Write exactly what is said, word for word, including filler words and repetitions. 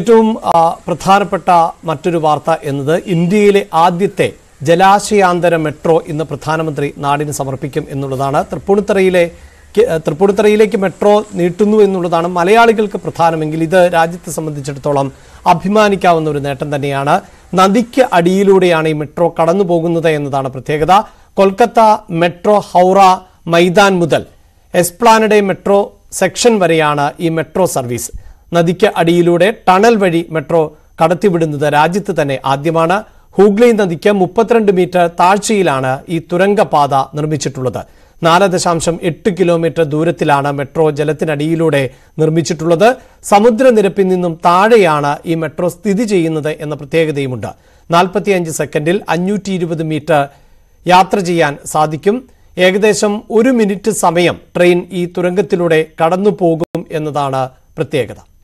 ഏറ്റവും പ്രധാനപ്പെട്ട മറ്റൊരു വാർത്ത എന്നത് ഇന്ത്യയിലെ ആദ്യത്തെ ജലാശയാന്തര മെട്രോ ഇന്ന് പ്രധാനമന്ത്രി നാടിന് സമർപ്പിക്കും എന്നുള്ളതാണ്. തൃപ്പൂണിത്തുറയിലെ തൃപ്പൂണിത്തുറയിലേക്ക് മെട്രോ നീട്ടുന്നു എന്നുള്ളതാണ് മലയാളികൾക്ക് പ്രധാനമെങ്കിൽ ഇത് രാജ്യത്തെ സംബന്ധിച്ചിടത്തോളം അഭിമാനിക്കാവുന്ന ഒരു നേട്ടം തന്നെയാണ്. നദിക്ക് അടിയിലൂടെയാണ് ഈ മെട്രോ കടന്നു പോകുന്നത് എന്നതാണ് പ്രത്യേകത. കൊൽക്കത്ത മെട്രോ ഹൗറ മൈതാൻ മുതൽ എസ്പ്ലാനഡെ മെട്രോ സെക്ഷൻ വരെയാണ് ഈ മെട്രോ സർവീസ്. നദിക്ക് അടിയിലൂടെ ടണൽ വഴി മെട്രോ കടത്തിവിടുന്നത് രാജ്യത്ത് തന്നെ ആദ്യമാണ്. ഹൂഗ്ലി നദിക്ക് മുപ്പത്തിരണ്ട് മീറ്റർ താഴ്ചയിലാണ് ഈ തുരങ്കപാത നിർമ്മിച്ചിട്ടുള്ളത്. നാല് ദശാംശം എട്ട് കിലോമീറ്റർ ദൂരത്തിലാണ് മെട്രോ ജലത്തിനടിയിലൂടെ നിർമ്മിച്ചിട്ടുള്ളത്. സമുദ്രനിരപ്പിൽ നിന്നും താഴെയാണ് ഈ മെട്രോ സ്ഥിതി ചെയ്യുന്നത് എന്ന പ്രത്യേകതയുമുണ്ട്. നാൽപ്പത്തിയഞ്ച് സെക്കൻഡിൽ അഞ്ഞൂറ്റി ഇരുപത് മീറ്റർ യാത്ര ചെയ്യാൻ സാധിക്കും. ഏകദേശം ഒരു മിനിറ്റ് സമയം ട്രെയിൻ ഈ തുരങ്കത്തിലൂടെ കടന്നു പോകും എന്നതാണ് പ്രത്യേകത.